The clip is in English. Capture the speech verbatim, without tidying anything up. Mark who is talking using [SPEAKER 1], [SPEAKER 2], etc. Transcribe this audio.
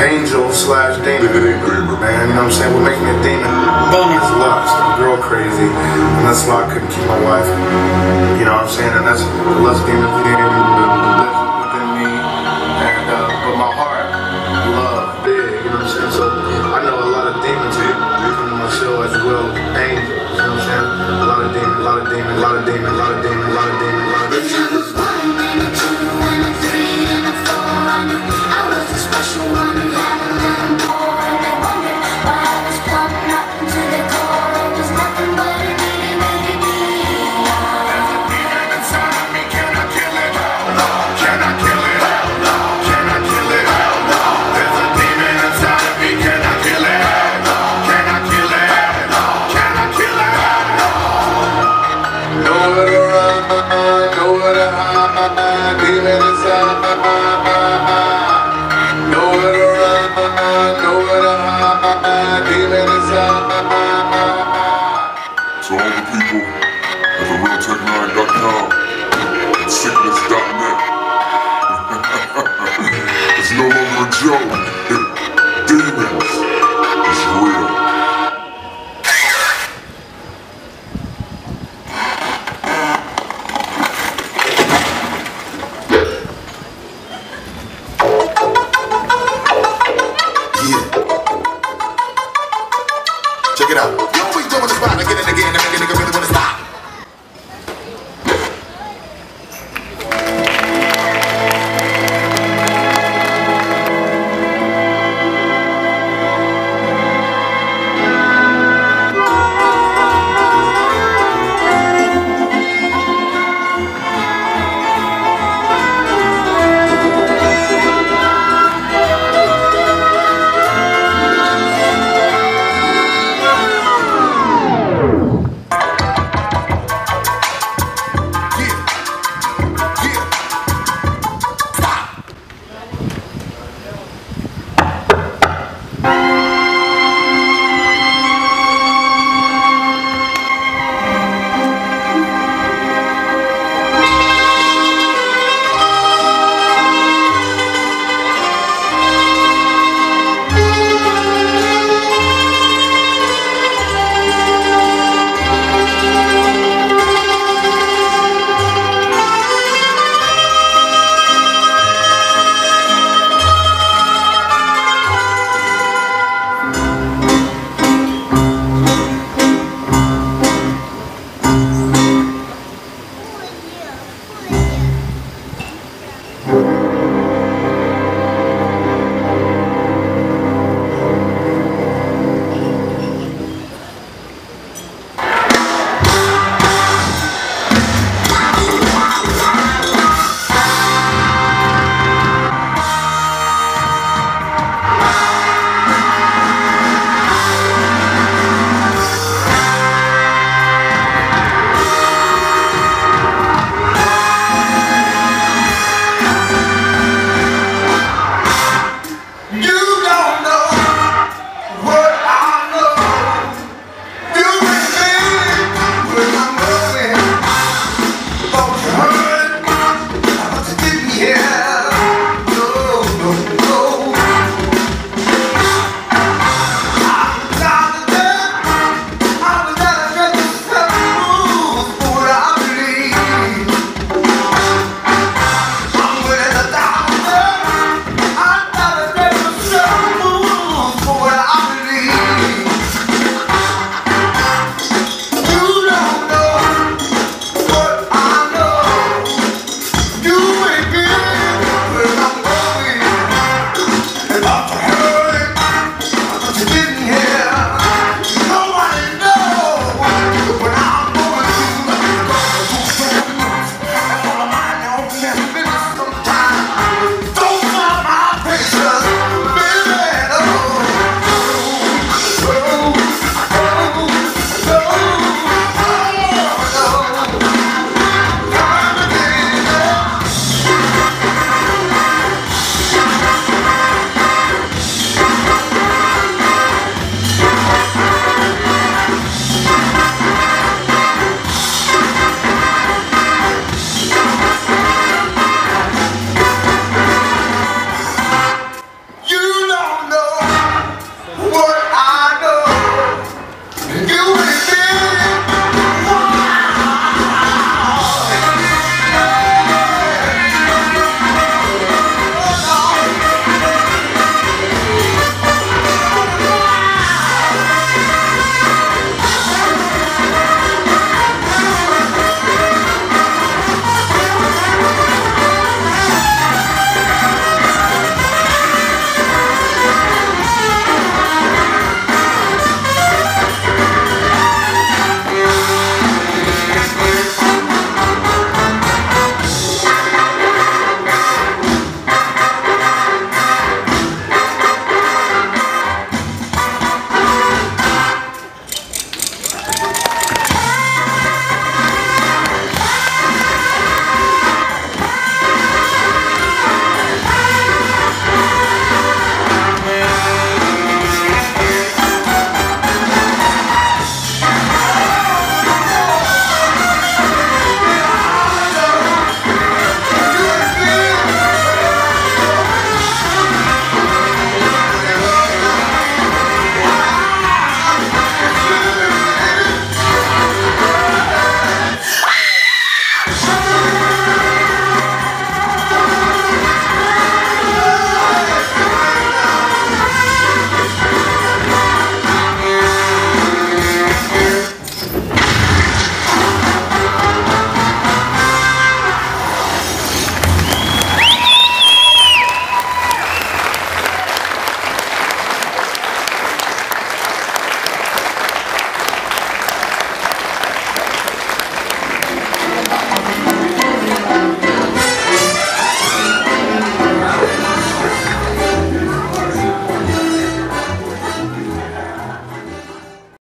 [SPEAKER 1] angel slash demon. Man, you know what I'm saying? What makes me a demon is lust. I'm girl crazy. And that's why I couldn't keep my wife. You know what I'm saying? And that's the lust demon thing that lives within me. And, uh, but my heart, love, big. You know what I'm saying? So I know a lot of demons here come to my show as well. Angels. You know what I'm saying? A lot of demons, a lot of demons, a lot of demons, a lot of demons, a lot of demons, a lot of demons.
[SPEAKER 2] To all the people at the real tech nine dot com and sickness dot net. It's no longer a joke.